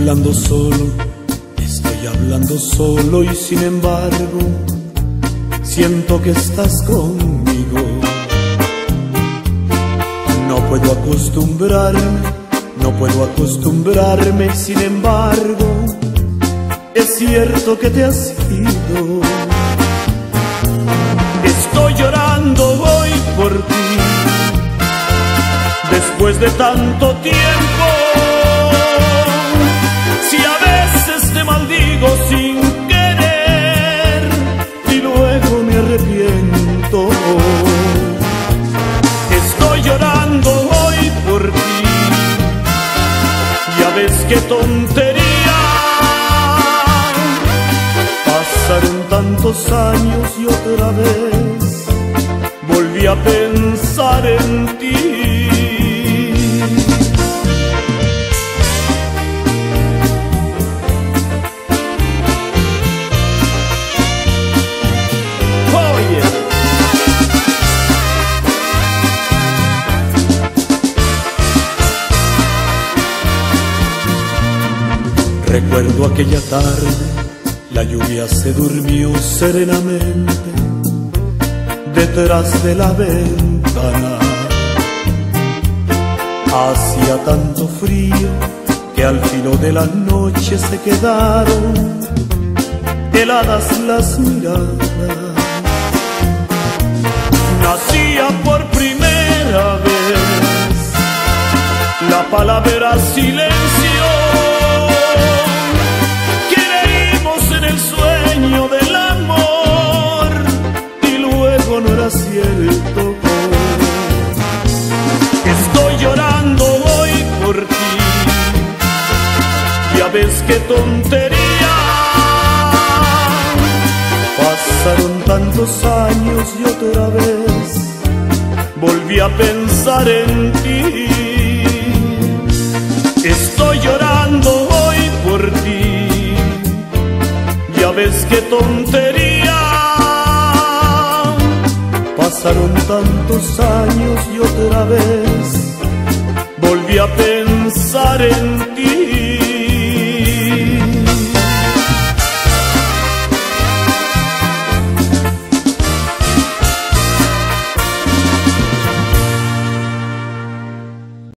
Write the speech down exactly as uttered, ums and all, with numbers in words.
hablando solo, estoy hablando solo y sin embargo siento que estás conmigo. No puedo acostumbrarme, no puedo acostumbrarme, sin embargo es cierto que te has ido. Estoy llorando hoy por ti, después de tanto tiempo. Si a veces te maldigo sin querer y luego me arrepiento. Estoy llorando hoy por ti, ya ves qué tontería. Pasaron tantos años y otra vez volví a pensar en ti. Recuerdo aquella tarde, la lluvia se durmió serenamente detrás de la ventana. Hacía tanto frío que al filo de la noche se quedaron heladas las miradas. Nacía por primera vez la palabra silencio. El sueño del amor y luego no era cierto. Estoy llorando hoy por ti, ya ves qué tontería. Pasaron tantos años y otra vez volví a pensar en ti. Estoy llorando hoy por ti, ya ves qué tontería. Pasaron tantos años y otra vez volví a pensar en